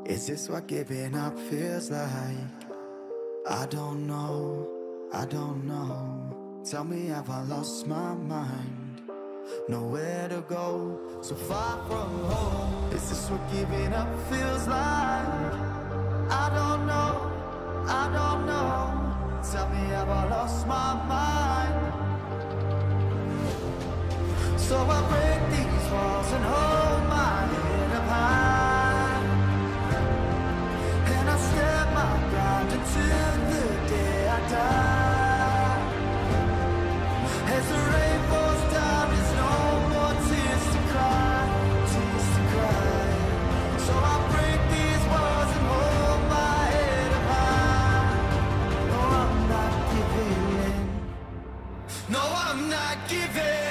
Is this what giving up feels like? I don't know, I don't know. Tell me, have I lost my mind? Nowhere to go, so far from home. Is this what giving up feels like? I don't know, I don't know. Tell me, have I lost my mind? So I break these walls and hold my head up high, and I step my ground until the day I die. As the rain falls down, there's no more tears to cry, tears to cry. So I break these walls and hold my head up high. No, I'm not giving in. No, I'm not giving in.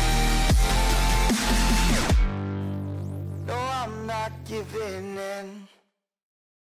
Giving in.